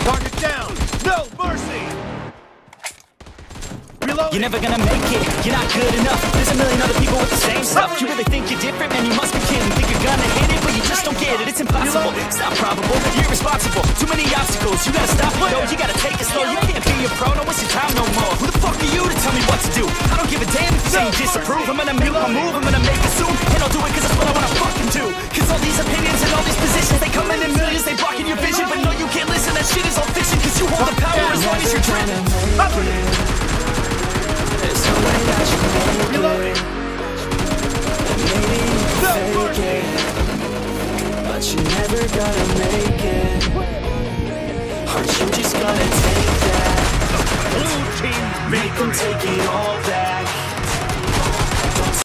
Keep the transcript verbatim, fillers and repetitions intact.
Target down! No mercy! Reloading! You're never gonna make it, you're not good enough. There's a million other people with the same stuff. You really think you're different, man, you must be kidding. Think you're gonna hit it, but you just don't get it. It's impossible, it's not probable, you're irresponsible. Too many obstacles, you gotta stop it, though. You gotta take it slow, you can't be a pro, don't waste your time no more. Who the fuck are you to tell me what to do? I don't give a damn if you say you disapprove. I'm gonna make my move, I'm gonna make it soon. And I'll do it cause that's what I wanna fucking do. Cause all these opinions and all these positions, they come in in millions, they blocking your vision. But no, you can't listen, that shit is all fiction. Cause you hold the power as long as you're dreaming. There's no way that you make Reloading. it. And maybe you No fake mercy! it, but you never gonna make it. Aren't you just gonna take that? Blue team Make them victory! take it all back.